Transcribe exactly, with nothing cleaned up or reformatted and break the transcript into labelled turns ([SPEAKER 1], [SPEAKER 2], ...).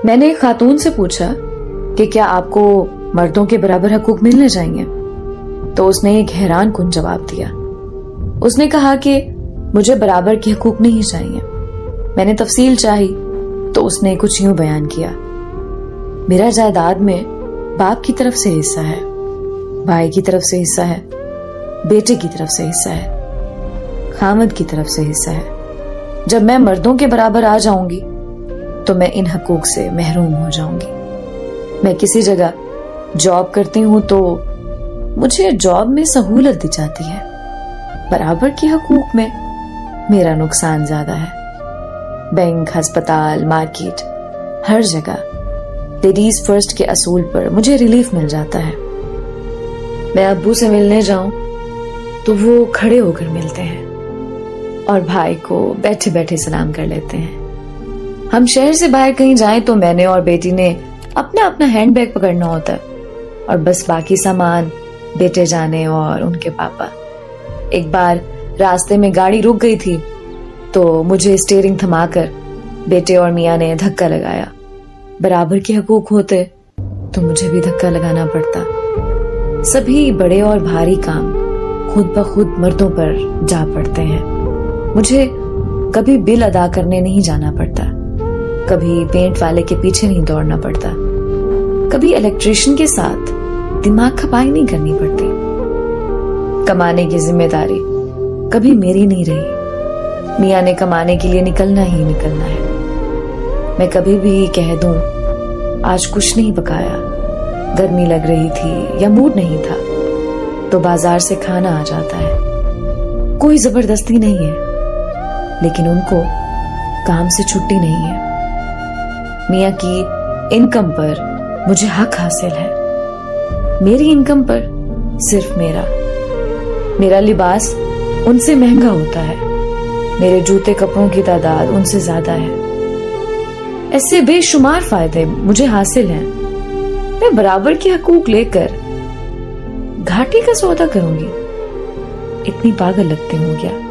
[SPEAKER 1] मैंने एक खातून से पूछा कि क्या आपको मर्दों के बराबर हकूक मिलने चाहिए, तो उसने एक हैरान कुन जवाब दिया। उसने कहा कि मुझे बराबर के हकूक नहीं चाहिए। मैंने तफसील चाही तो उसने कुछ यूं बयान किया, मेरा जायदाद में बाप की तरफ से हिस्सा है, भाई की तरफ से हिस्सा है, बेटे की तरफ से हिस्सा है, खामद की तरफ से हिस्सा है। जब मैं मर्दों के बराबर आ जाऊंगी तो मैं इन हकूक से महरूम हो जाऊंगी। मैं किसी जगह जॉब करती हूं तो मुझे जॉब में सहूलत दी जाती है, बराबर के हकूक में मेरा नुकसान ज्यादा है। बैंक, अस्पताल, मार्केट, हर जगह लेडीज फर्स्ट के असूल पर मुझे रिलीफ मिल जाता है। मैं अब्बू से मिलने जाऊं तो वो खड़े होकर मिलते हैं और भाई को बैठे बैठे सलाम कर लेते हैं। हम शहर से बाहर कहीं जाएं तो मैंने और बेटी ने अपना अपना हैंडबैग पकड़ना होता है और बस बाकी सामान बेटे जाने और उनके पापा। एक बार रास्ते में गाड़ी रुक गई थी तो मुझे स्टीयरिंग थमाकर बेटे और मियां ने धक्का लगाया। बराबर के हकूक होते तो मुझे भी धक्का लगाना पड़ता। सभी बड़े और भारी काम खुद ब खुद मर्दों पर जा पड़ते हैं। मुझे कभी बिल अदा करने नहीं जाना पड़ता, कभी पेंट वाले के पीछे नहीं दौड़ना पड़ता, कभी इलेक्ट्रिशियन के साथ दिमाग खपाई नहीं करनी पड़ती। कमाने की जिम्मेदारी कभी मेरी नहीं रही। मियां ने कमाने के लिए निकलना ही निकलना है। मैं कभी भी कह दूं आज कुछ नहीं पकाया, गर्मी लग रही थी या मूड नहीं था, तो बाजार से खाना आ जाता है। कोई जबरदस्ती नहीं है, लेकिन उनको काम से छुट्टी नहीं है। मियां की इनकम पर मुझे हक हासिल है, मेरी इनकम पर सिर्फ मेरा। मेरा लिबास उनसे महंगा होता है, मेरे जूते कपड़ों की तादाद उनसे ज्यादा है। ऐसे बेशुमार फायदे मुझे हासिल हैं। मैं बराबर के हकूक लेकर घाटी का सौदा करूंगी, इतनी पागल लगती हूं क्या?